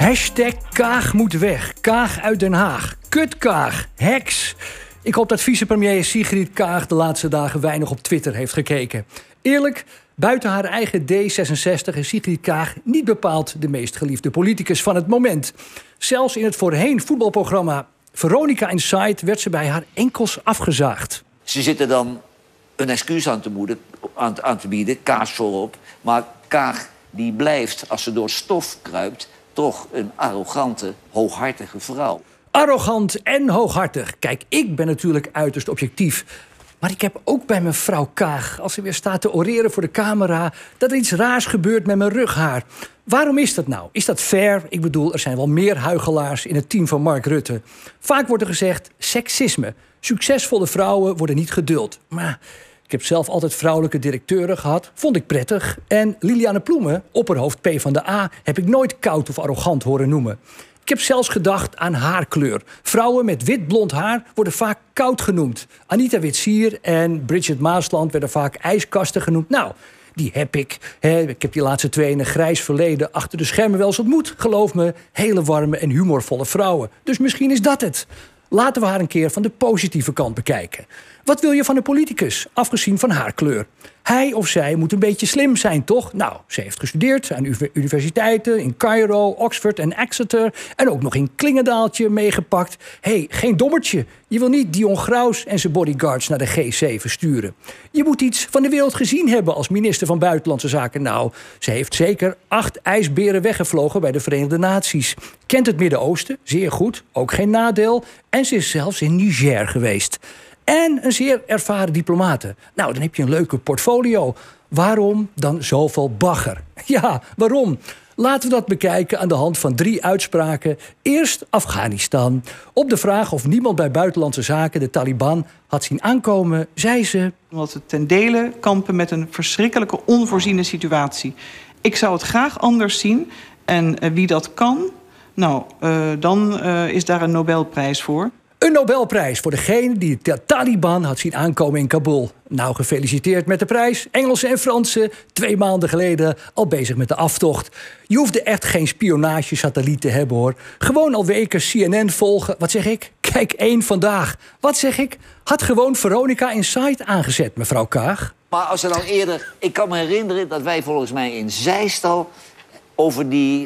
Kaag moet weg. Kaag uit Den Haag. Kut Kaag. Heks. Ik hoop dat vicepremier Sigrid Kaag de laatste dagen weinig op Twitter heeft gekeken. Eerlijk, buiten haar eigen D66 is Sigrid Kaag niet bepaald de meest geliefde politicus van het moment. Zelfs in het voorheen voetbalprogramma Veronica Inside werd ze bij haar enkels afgezaagd. Ze zitten dan een excuus aan te bieden, Kaag voorop. Maar Kaag die blijft, als ze door stof kruipt, toch een arrogante, hooghartige vrouw. Arrogant en hooghartig. Kijk, ik ben natuurlijk uiterst objectief. Maar ik heb ook bij mevrouw Kaag, als ze weer staat te oreren voor de camera, dat er iets raars gebeurt met mijn rughaar. Waarom is dat nou? Is dat fair? Ik bedoel, er zijn wel meer huichelaars in het team van Mark Rutte. Vaak wordt er gezegd, seksisme. Succesvolle vrouwen worden niet geduld. Maar ik heb zelf altijd vrouwelijke directeuren gehad. Vond ik prettig. En Liliane Ploemen, opperhoofd PvdA, heb ik nooit koud of arrogant horen noemen. Ik heb zelfs gedacht aan haarkleur. Vrouwen met wit blond haar worden vaak koud genoemd. Anita Witsier en Bridget Maasland werden vaak ijskasten genoemd. Nou, die heb ik. Ik heb die laatste twee in een grijs verleden achter de schermen wel eens ontmoet. Geloof me, hele warme en humorvolle vrouwen. Dus misschien is dat het. Laten we haar een keer van de positieve kant bekijken. Wat wil je van een politicus, afgezien van haar kleur? Hij of zij moet een beetje slim zijn, toch? Nou, ze heeft gestudeerd aan universiteiten in Cairo, Oxford en Exeter. En ook nog in Klingendaaltje meegepakt. Geen dommertje. Je wil niet Dion Graus en zijn bodyguards naar de G7 sturen. Je moet iets van de wereld gezien hebben als minister van Buitenlandse Zaken. Nou, ze heeft zeker 8 ijsberen weggevlogen bij de Verenigde Naties. Kent het Midden-Oosten, zeer goed, ook geen nadeel. En ze is zelfs in Niger geweest. En een zeer ervaren diplomate. Nou, dan heb je een leuke portfolio. Waarom dan zoveel bagger? Ja, waarom? Laten we dat bekijken aan de hand van 3 uitspraken. Eerst Afghanistan. Op de vraag of niemand bij Buitenlandse Zaken de Taliban had zien aankomen, zei ze: omdat we ten dele kampen met een verschrikkelijke onvoorziene situatie. Ik zou het graag anders zien. En wie dat kan, nou, dan is daar een Nobelprijs voor. Een Nobelprijs voor degene die de Taliban had zien aankomen in Kabul. Nou, gefeliciteerd met de prijs. Engelsen en Fransen, 2 maanden geleden al bezig met de aftocht. Je hoefde echt geen spionagesatelliet te hebben, hoor. Gewoon al weken CNN volgen. Wat zeg ik? Kijk 1 vandaag. Wat zeg ik? Had gewoon Veronica Inside aangezet, mevrouw Kaag. Maar als er dan eerder... Ik kan me herinneren dat wij volgens mij in Zeist al over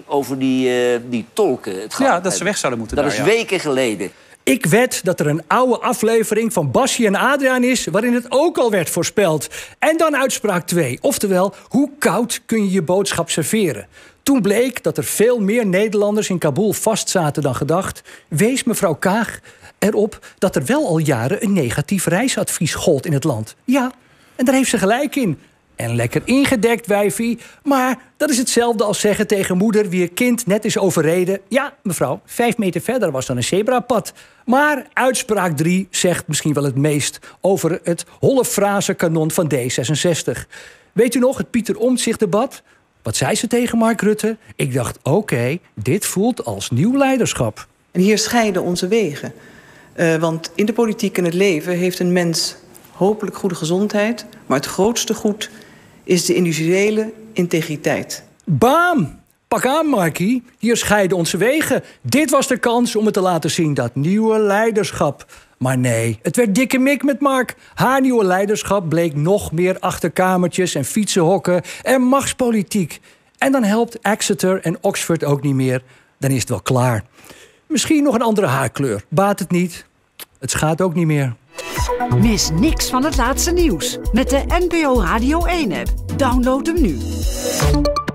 die tolken het gehad. Ja, dat ze weg zouden moeten. Dat is weken geleden. Ik wed dat er een oude aflevering van Bassie en Adriaan is, waarin het ook al werd voorspeld. En dan uitspraak 2. Oftewel, hoe koud kun je je boodschap serveren? Toen bleek dat er veel meer Nederlanders in Kabul vastzaten dan gedacht, wees mevrouw Kaag erop dat er wel al jaren een negatief reisadvies gold in het land. Ja, en daar heeft ze gelijk in. En lekker ingedekt, wijfie. Maar dat is hetzelfde als zeggen tegen moeder wie je kind net is overreden: ja, mevrouw, 5 meter verder was dan een zebrapad. Maar uitspraak 3 zegt misschien wel het meest over het holle frasekanon van D66. Weet u nog, het Pieter Omtzigt-debat? Wat zei ze tegen Mark Rutte? Ik dacht, oké, dit voelt als nieuw leiderschap. En hier scheiden onze wegen. Want in de politiek en het leven heeft een mens hopelijk goede gezondheid, maar het grootste goed is de individuele integriteit. Bam! Pak aan, Markie. Hier scheiden onze wegen. Dit was de kans om het te laten zien, dat nieuwe leiderschap. Maar nee, het werd dikke mik met Mark. Haar nieuwe leiderschap bleek nog meer achterkamertjes en fietsenhokken en machtspolitiek. En dan helpt Exeter en Oxford ook niet meer. Dan is het wel klaar. Misschien nog een andere haarkleur. Baat het niet. Het schaadt ook niet meer. Mis niks van het laatste nieuws met de NPO Radio 1-app. Download hem nu.